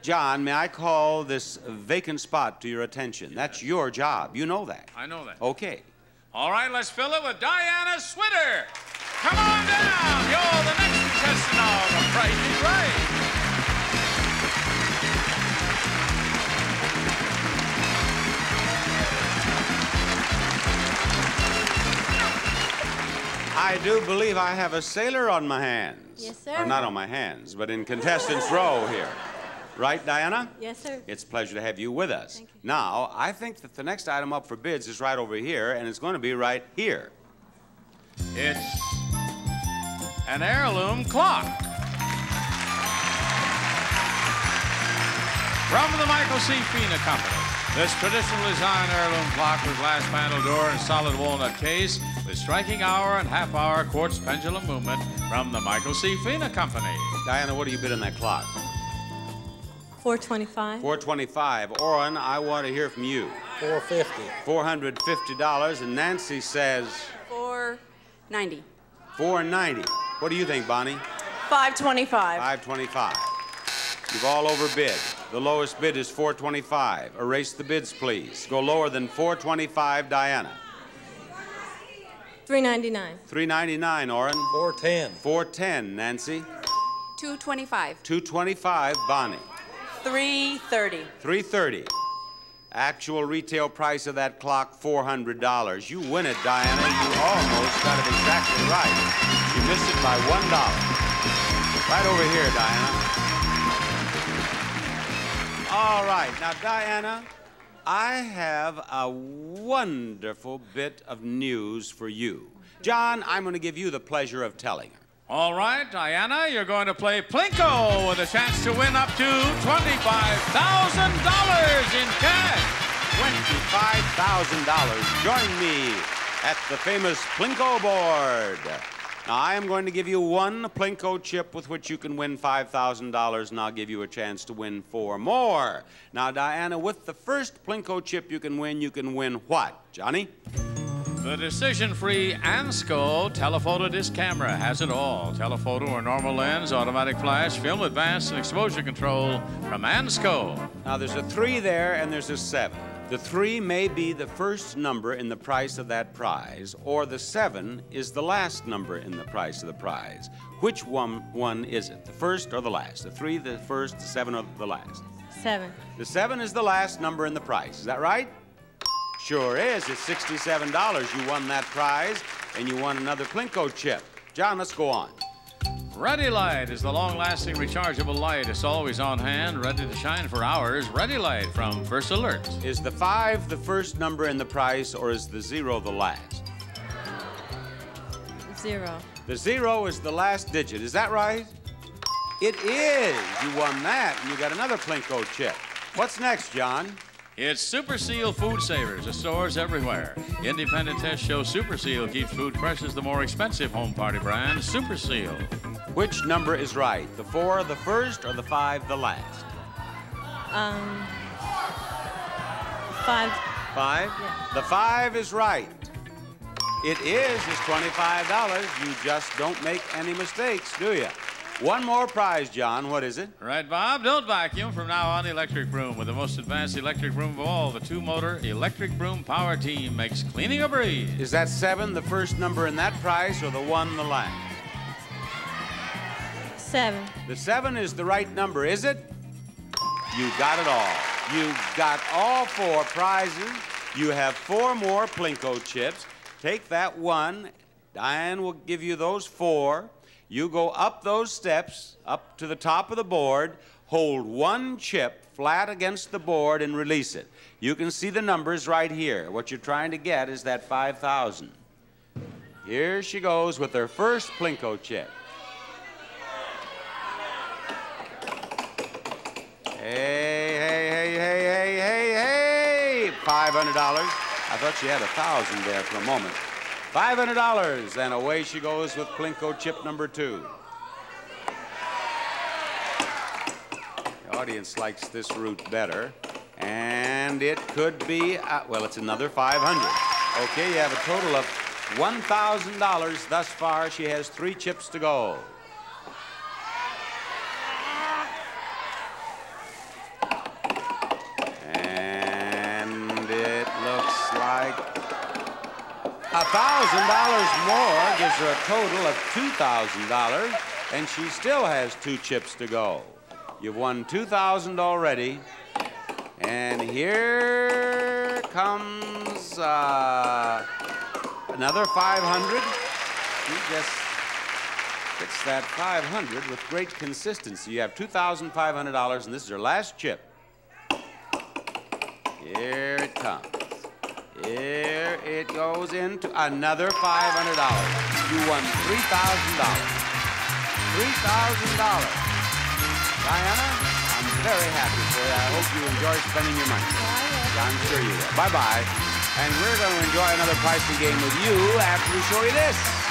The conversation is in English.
John, may I call this vacant spot to your attention? That's your job. You know that. I know that. Okay. All right, let's fill it with Dianna Switter. Come on down. You're the next contestant on The Price is Right. I do believe I have a sailor on my hands. Yes, sir. Or not on my hands, but in contestants' row here. Right, Dianna? Yes, sir. It's a pleasure to have you with us. Thank you. Now, I think that the next item up for bids is right over here, and it's going to be right here. It's an heirloom clock. From the Michael C. Fina Company. This traditional design heirloom clock with glass panel door and solid walnut case with striking hour and half-hour quartz pendulum movement from the Michael C. Fina Company. Dianna, what do you bid on that clock? $425. $425. Orrin, I want to hear from you. $450. $450, and Nancy says $490. $490. What do you think, Bonnie? $525. $525. You've all overbid. The lowest bid is $425. Erase the bids, please. Go lower than $425, Dianna. $399. $399, Orrin. $410. $410, Nancy. $225. $225, Bonnie. $330. $330. Actual retail price of that clock, $400. You win it, Dianna. You almost got it exactly right. You missed it by $1. Right over here, Dianna. All right. Now, Dianna, I have a wonderful bit of news for you. John, I'm going to give you the pleasure of telling her. All right, Dianna, you're going to play Plinko with a chance to win up to $25,000 in cash. $25,000. Join me at the famous Plinko board. Now, I am going to give you one Plinko chip with which you can win $5,000, and I'll give you a chance to win 4 more. Now, Dianna, with the first Plinko chip you can win what? Johnny? The decision-free Ansco telephoto disc camera has it all. Telephoto or normal lens, automatic flash, film advance, and exposure control from Ansco. Now, there's a 3 there and there's a 7. The 3 may be the first number in the price of that prize, or the 7 is the last number in the price of the prize. Which one is it, the first or the last? The 3, the first, the 7, or the last? 7. The 7 is the last number in the price. Is that right? Sure is. It's $67. You won that prize, and you won another Plinko chip. John, let's go on. Ready Light is the long-lasting rechargeable light. It's always on hand, ready to shine for hours. Ready Light from First Alert. Is the 5 the first number in the price, or is the 0 the last? 0. The 0 is the last digit. Is that right? It is. You won that, and you got another Plinko chip. What's next, John? It's Super Seal Food Savers at stores everywhere. Independent tests show Super Seal keeps food fresh as the more expensive home party brand, Super Seal. Which number is right? The 4 the first, or the 5 the last? 5. 5? Yeah. The 5 is right. It is. It's $25. You just don't make any mistakes, do you? One more prize, John. What is it? Right, Bob. Don't vacuum. From now on, the electric broom. With the most advanced electric broom of all, the 2-motor electric broom power team makes cleaning a breeze. Is that 7 the first number in that prize, or the 1 the last? 7. The 7 is the right number, is it? You got it all. You got all 4 prizes. You have 4 more Plinko chips. Take that 1. Diane will give you those 4. You go up those steps, up to the top of the board, hold 1 chip flat against the board and release it. You can see the numbers right here. What you're trying to get is that 5,000. Here she goes with her first Plinko chip. Hey, hey, hey, hey, hey, hey, hey! $500. I thought she had 1,000 there for a moment. $500, and away she goes with Plinko chip number 2. The audience likes this route better, and it could be, well, it's another 500. Okay, you have a total of $1,000 thus far. She has 3 chips to go. more gives her a total of $2,000, and she still has 2 chips to go. You've won $2,000 already, and here comes another 500. She just hits that 500 with great consistency. You have $2,500, and this is her last chip. Here it comes. Here it goes into another $500. You won $3,000. $3,000. Dianna, I'm very happy for you. I hope you enjoy spending your money. Yeah, I'm sure you will. Bye-bye. And we're going to enjoy another pricing game with you after we show you this.